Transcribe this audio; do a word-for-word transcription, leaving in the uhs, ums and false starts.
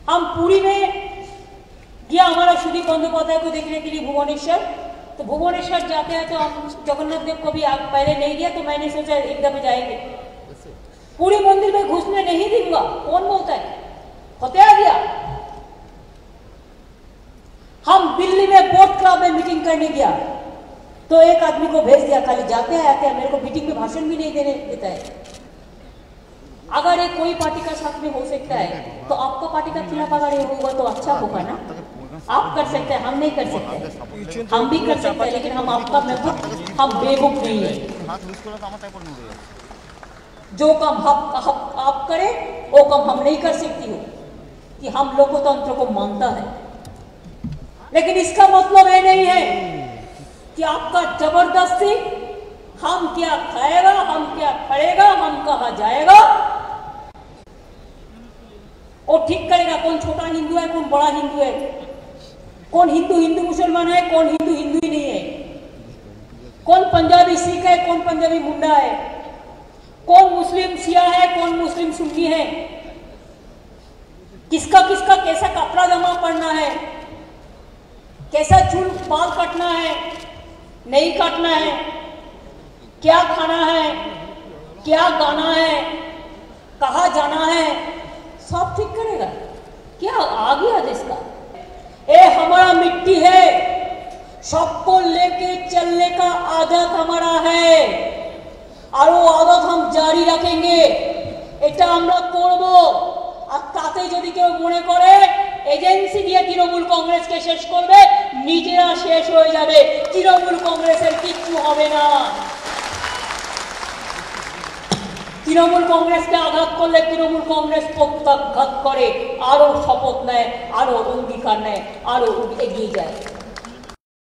हम पुरी में गया हमारा सुदीप बंदोपाध्याय को देखने के लिए भुवनेश्वर। तो भुवनेश्वर जाते हैं तो हम जगन्नाथ देव को भी पहले नहीं गया, तो मैंने सोचा एक दफे जाएंगे। पूरी मंदिर में घुसने नहीं दूंगा, कौन बोलता है, फतेह दिया। हम दिल्ली में बोट क्लब में मीटिंग करने गया तो एक आदमी को भेज दिया, खाली जाते हैं आते हैं, मेरे को मीटिंग में भाषण भी नहीं देने देता है। अगर ये कोई पार्टी का साथ में हो सकता है तो आपका पार्टी का खिलाफ अगर ये होगा तो अच्छा होगा ना। आप कर सकते हैं, हम नहीं कर सकते। हम भी कर सकते हैं लेकिन हम आपका महबूब, हम बेवकूफ नहीं है। जो काम आप, आप करें वो काम हम नहीं कर सकती हो कि हम लोकतंत्र को मानता है। लेकिन इसका मतलब ये नहीं है कि आपका जबरदस्ती हम क्या खाएगा, हम क्या खड़ेगा, हम कहा जाएगा वो ठीक करेगा। कौन छोटा हिंदू है, कौन बड़ा हिंदू है, कौन हिंदू हिंदू मुसलमान है, कौन हिंदू हिंदू ही नहीं है, कौन पंजाबी सिख है, कौन पंजाबी मुंडा है, कौन मुस्लिम शिया है, कौन मुस्लिम सुन्नी है, किसका किसका कैसा कपड़ा जमा पड़ना है, कैसा चूल बाल काटना है, नहीं काटना है, क्या खाना है, क्या गाना है, कहाँ जाना है, सब ठीक करेगा। क्या आ गया देश का? ए हमारा मिट्टी है, सबको लेके चलने का आदत हमारा है और वो आदत हम जारी रखेंगे। এটা আমরা করব। আর তাতে যদি কেউ মনে করে এজেন্সি দিয়ে তৃণমূল কংগ্রেসকে শেষ করবে, নিজেরা শেষ হয়ে যাবে, তৃণমূল কংগ্রেসের কিচ্ছু হবে না। তৃণমূল কংগ্রেসকে আঘাত করলে তৃণমূল কংগ্রেস প্রত্যাঘাত করে, আরো শপথ নেয়, আরো অঙ্গীকার নেয়, আরো এগিয়ে যায়।